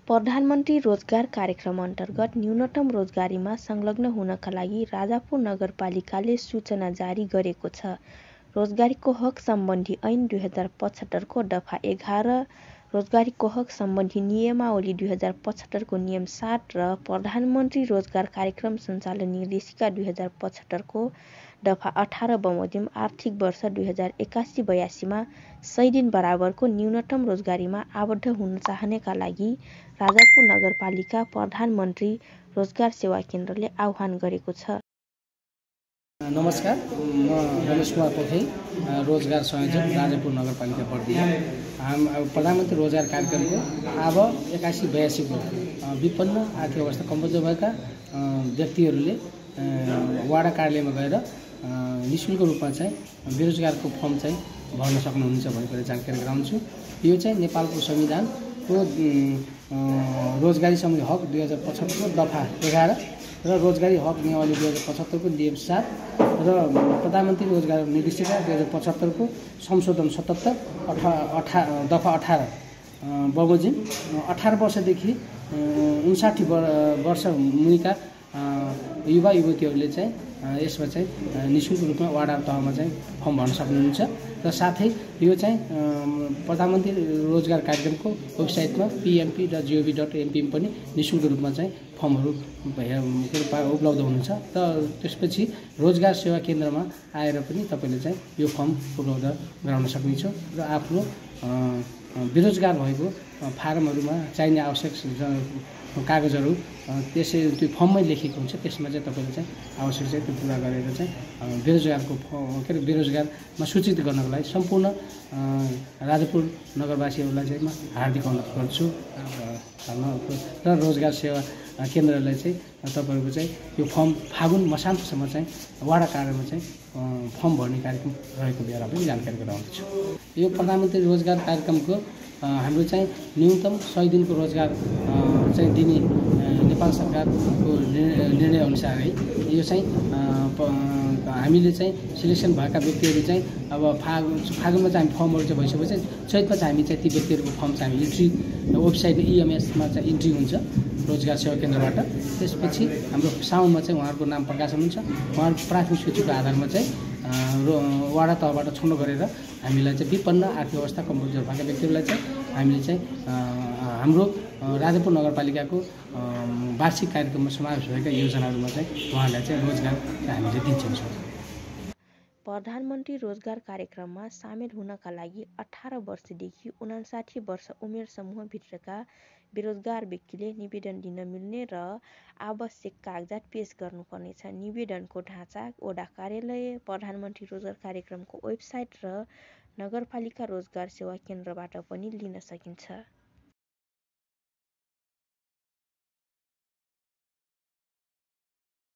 प्रधानमन्त्री रोजगार कार्यक्रम अन्तर्गत न्यूनतम रोजगारीमा संलग्न हुनका लागि राजापुर नगरपालिकाले सूचना जारी गरेको छ। रोजगारीको हक सम्बन्धी ऐन 2075 को दफा 11, रोजगारीको हक सम्बन्धी नियमावली 2075 को नियम 7 र प्रधानमन्त्री रोजगार कार्यक्रम सञ्चालन निर्देशिका 2075 को दफा 18 बमोजिम आर्थिक वर्ष 2081-82 मा 100 दिन बराबरको न्यूनतम रोजगारीमा आबद्ध हुन चाहनेका लागि राजापुर नगरपालिका प्रधानमन्त्री रोजगार सेवा केन्द्रले आह्वान गरेको छ। नमस्कार, म रमेश कुमार पोखरेल, रोजगार संयोजक राजापुर नगरपालिका बर्दिया। प्रधानमन्त्री रोजगार कार्यक्रमको अब 81-82 को विपन्न आर्थिक अवस्था कमजोर भएका व्यक्तिहरूले वाडा कार्यालयमा गएर निःशुल्क रूपमा चाहिँ बेरोजगारको फर्म चाहिँ भर्न सक्नुहुन्छ भन्ने जानकारी गराउँछु। यो चाहिँ नेपालको संविधानको रोजगारी सम्बन्धी हक 2075 को दफा 11 र रोजगारी हक नियमावली 2075 को नियम 7 र प्रधानमन्त्री रोजगार निर्देशिका 2075 को संशोधन 77 दफा 18 बमोजिम 18 वर्षदेखि 59 वर्ष मुनिका युवा युवतीहरूले चाहिँ यसमा चाहिँ निःशुल्क रूपमा वाडा तहमा चाहिँ फर्म भर्न सक्नुहुन्छ र साथै यो चाहिँ प्रधानमन्त्री रोजगार कार्यक्रमको वेबसाइटमा pmp.gov.mp पनि निःशुल्क रूपमा चाहिँ फर्महरू उपलब्ध हुनुहुन्छ। र त्यसपछि रोजगार सेवा केन्द्रमा आएर पनि तपाईँले चाहिँ यो फर्म उपलब्ध गराउन सक्नुहुन्छ र आफ्नो बेरोजगार भएको फारमहरूमा चाहिने आवश्यक कागजहरू त्यसै त्यो फर्ममै लेखेको हुन्छ, त्यसमा चाहिँ तपाईँले चाहिँ आवश्यक चाहिँ त्यो पुरा गरेर चाहिँ बेरोजगारमा सूचित गर्नको लागि सम्पूर्ण राजापुर नगरवासीहरूलाई चाहिँ म हार्दिक अनुरोध गर्छु र रोजगार सेवा केन्द्रलाई चाहिँ तपाईँहरूको चाहिँ यो फर्म फागुन मसान्तसम्म चाहिँ वाडा कार्यालयमा चाहिँ फर्म भर्ने कार्यक्रम रहेको बेला पनि जानकारी गराउँछु। यो प्रधानमन्त्री रोजगार कार्यक्रमको हाम्रो चाहिँ न्यूनतम 100 दिनको रोजगार चाहिँ दिने नेपाल सरकारको निर्णय अनुसार है यो चाहिँ हामीले चाहिँ सिलेक्सन भएका व्यक्तिहरू चाहिँ अब फागुनमा चाहिँ हामी फर्महरू चाहिँ भइसकेपछि चैतमा चाहिँ हामी चाहिँ ती व्यक्तिहरूको फर्म चाहिँ हामी इन्ट्री वेबसाइट EMS-मा चाहिँ इन्ट्री हुन्छ रोजगार सेवा केन्द्रबाट। त्यसपछि हाम्रो साउनमा चाहिँ उहाँहरूको नाम प्रकाशन हुन्छ। उहाँहरूको प्राथमिक सूचीको आधारमा चाहिँ वाडा तहबाट छनौट गरेर हामीलाई चाहिँ विपन्न आर्थिक अवस्था कमजोर भएका व्यक्तिहरूलाई चाहिँ हामीले चाहिँ हाम्रो राजापुर नगरपालिकाको वार्षिक कार्यक्रममा समावेश भएका योजनाहरूमा चाहिँ उहाँहरूलाई चाहिँ रोजगार हामीले दिन्छौँ। प्रधानमन्त्री रोजगार कार्यक्रममा सामेल हुनका लागि 18 वर्षदेखि 59 वर्ष उमेर समूहभित्रका बेरोजगार व्यक्तिले निवेदन दिन मिल्ने र आवश्यक कागजात पेश गर्नुपर्नेछ। निवेदनको ढाँचा वडा कार्यालय, प्रधानमन्त्री रोजगार कार्यक्रमको वेबसाइट र नगरपालिका रोजगार सेवा केन्द्रबाट पनि लिन सकिन्छ।